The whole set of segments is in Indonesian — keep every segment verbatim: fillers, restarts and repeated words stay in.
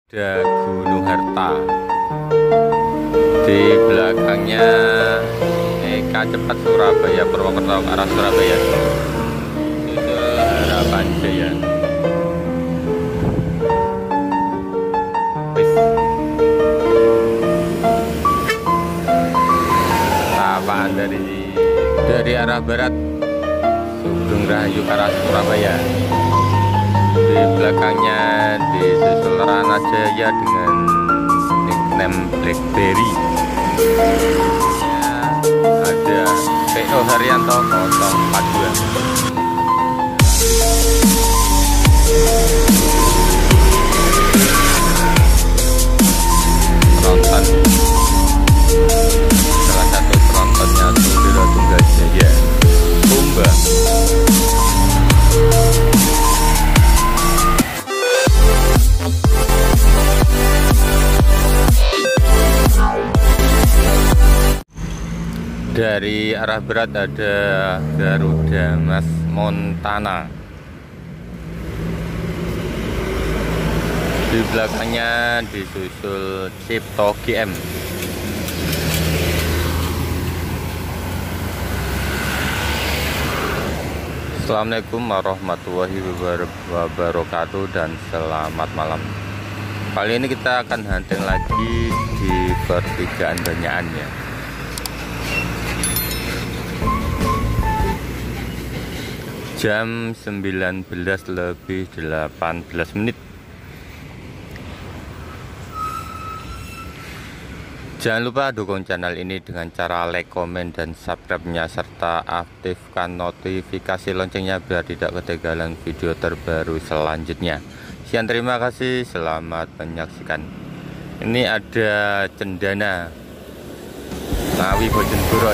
Ada Gunung Harta, di belakangnya Eka Cepat Surabaya Purwokerto ke arah Surabaya, susul Harapan Jaya. Wis. Sapaan dari dari arah barat, Sugeng Rahayu ke arah Surabaya. Di belakangnya disusul Rana Jaya dengan nickname Blackberry. Ya, ada P O Haryanto nol empat dua. Penonton, salah satu penontonnya Sudiro Tunggal Jaya Kumba. Dari arah berat ada Garuda Mas Montana. Di belakangnya disusul Cipto G M. Assalamualaikum warahmatullahi wabarakatuh dan selamat malam. Kali ini kita akan hunting lagi di pertigaan Banyakan ya. Jam sembilan belas lebih delapan belas menit. Jangan lupa dukung channel ini dengan cara like, komen, dan subscribe-nya serta aktifkan notifikasi loncengnya biar tidak ketinggalan video terbaru selanjutnya. Sekian, terima kasih, selamat menyaksikan. Ini ada cendana Ngawi Bojonegoro.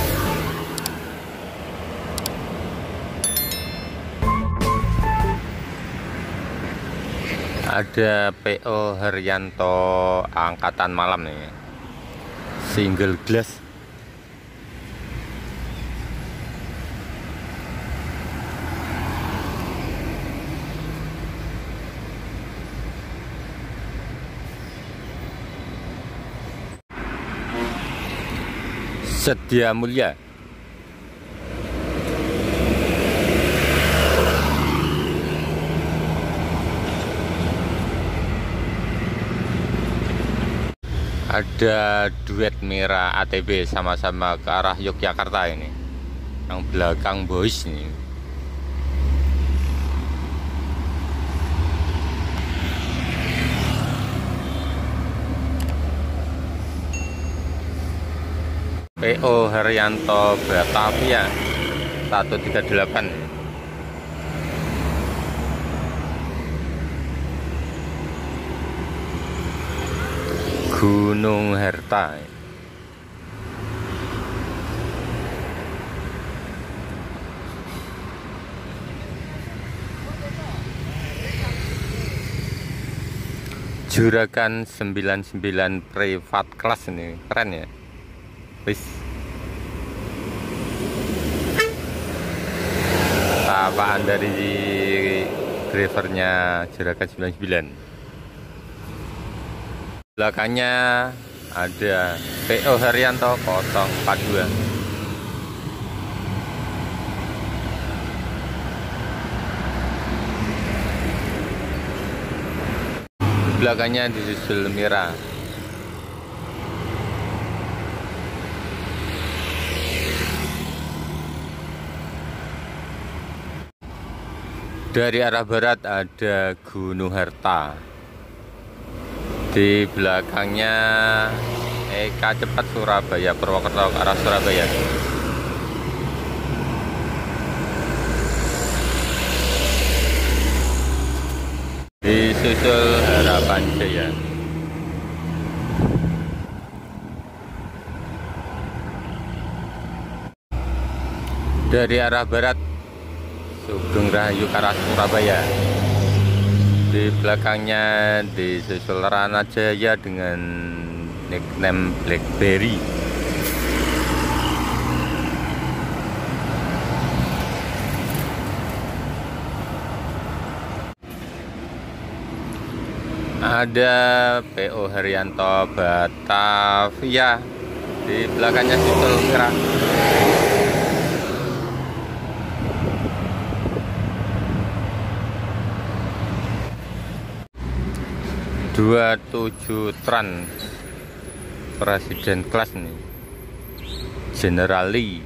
Ada P O Haryanto angkatan malam nih, single glass. Sedia Mulia. Ada duet Mira A T B sama-sama ke arah Yogyakarta ini. Yang belakang boys nih. P O Haryanto Batavia seratus tiga puluh delapan. Gunung Harta. Juragan sembilan puluh sembilan private class ini, keren ya. Wis. Apaan dari drivernya Juragan sembilan puluh sembilan. Belakangnya ada P O Haryanto nol empat dua. Belakangnya disusul Mira. Dari arah barat ada Gunung Harta. Di belakangnya Eka Cepat Surabaya Purwokerto ke arah Surabaya. Disusul Harapan Jaya. Dari arah barat Sugeng Rahayu ke arah Surabaya. Di belakangnya disusul Rana Jaya dengan nickname Blackberry. Ada P O Haryanto Batavia, di belakangnya Situl Mira. dua puluh tujuh Trans Presiden kelas nih, Generali.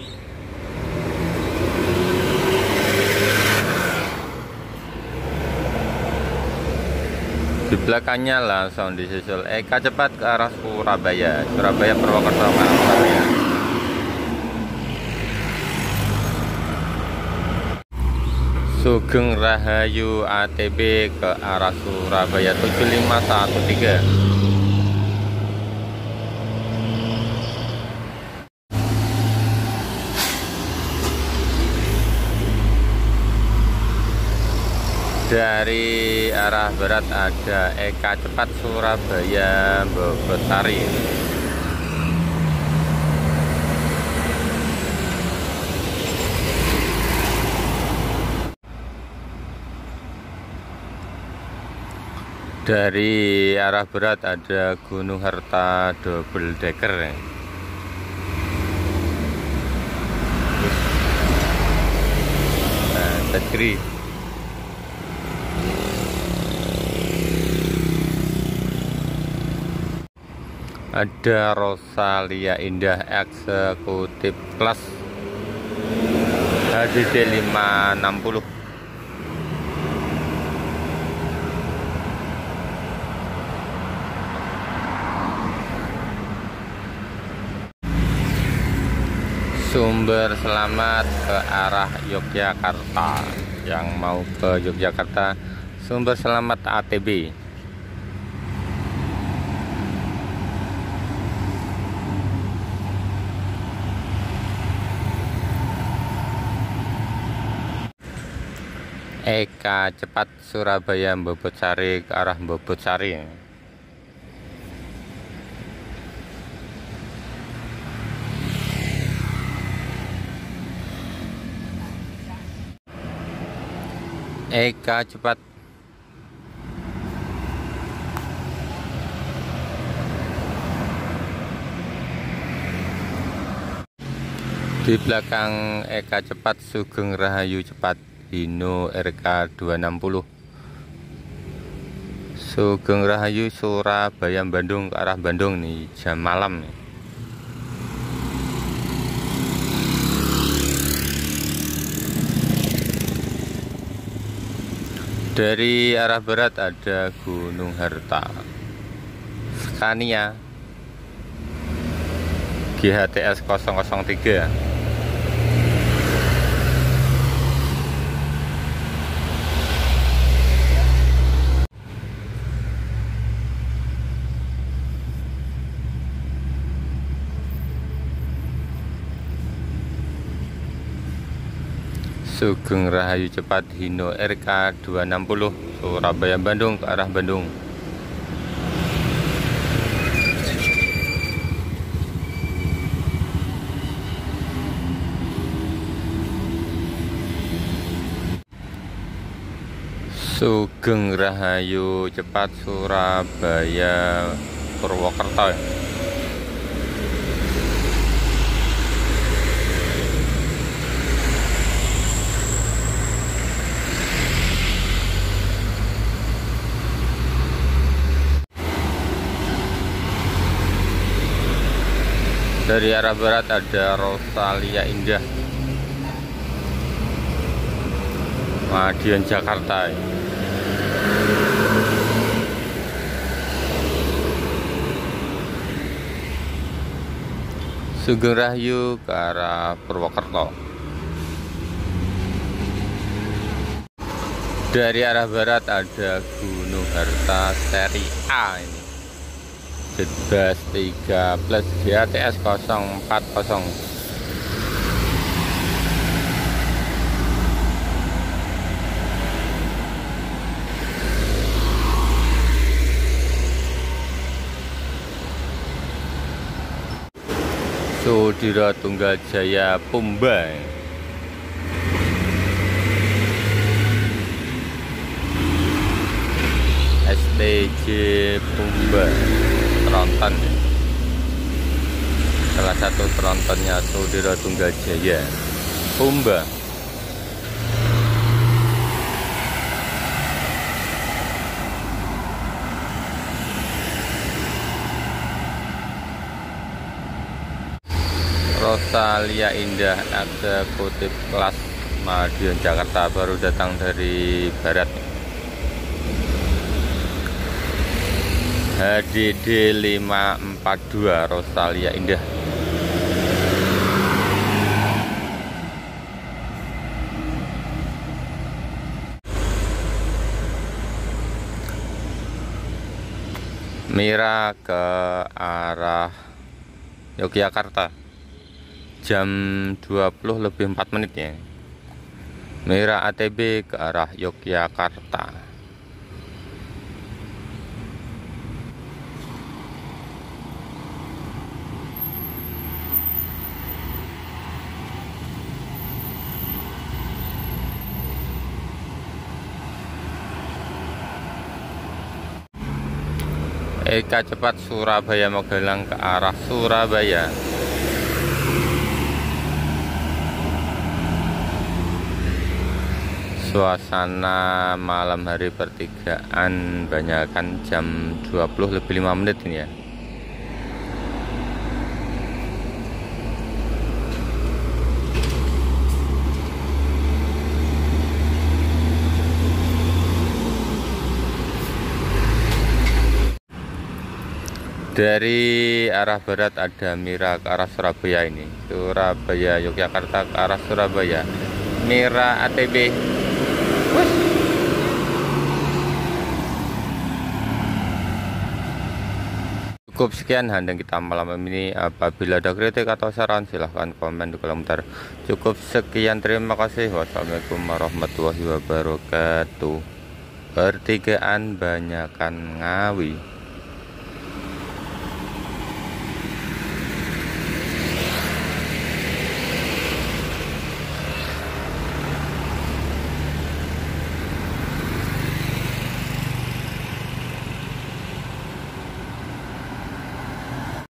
Di belakangnya langsung disusul Eka cepat ke arah Surabaya, Surabaya Purwokerto Surabaya. Sugeng Rahayu A T B ke arah Surabaya tujuh lima satu tiga. Dari arah barat ada Eka cepat Surabaya Bogosari. Dari arah barat ada Gunung Harta double decker. Nah, Tegri. Ada Rosalia Indah Eksekutif kelas H D D lima enam puluh. Sumber Selamat ke arah Yogyakarta. Yang mau ke Yogyakarta, Sumber Selamat A T B. Eka cepat Surabaya Bobotsari ke arah Bobotsari. Eka cepat di belakang Eka cepat Sugeng Rahayu cepat Hino R K dua enam nol. Sugeng Rahayu Surabaya Bandung ke arah Bandung nih, jam malam nih. Dari arah barat ada Gunung Harta, Scania G H T S nol nol tiga. Sugeng Rahayu cepat Hino R K dua enam nol Surabaya Bandung ke arah Bandung. Sugeng Rahayu cepat Surabaya Purwokerto. Dari arah barat ada Rosalia Indah Madiun Jakarta. Sugeng Rahayu ke arah Purwokerto. Dari arah barat ada Gunung Harta seri A ini Jetbus tiga plus G H T S nol empat nol. Sudiro Tunggal Jaya Pumba. S T T J Pumba tronton, salah satu trontonnya Sudiro Tunggal Jaya Pumba. Rosalia Indah eksekutif kelas Madiun Jakarta baru datang dari barat. H D D lima empat dua Rosalia Indah. Mira ke arah Yogyakarta jam dua puluh lebih empat menit ya. Mira A T B ke arah Yogyakarta. Eka cepat Surabaya Magelang ke arah Surabaya. Suasana malam hari pertigaan banyakkan jam dua puluh lebih lima menit ini ya. Dari arah barat ada Mira ke arah Surabaya ini. Surabaya Yogyakarta ke arah Surabaya. Mira A T B. Wush. Cukup sekian handeng kita malam ini. Apabila ada kritik atau saran silahkan komen di kolom komentar. Cukup sekian, terima kasih. Wassalamualaikum warahmatullahi wabarakatuh. Pertigaan banyakan Ngawi.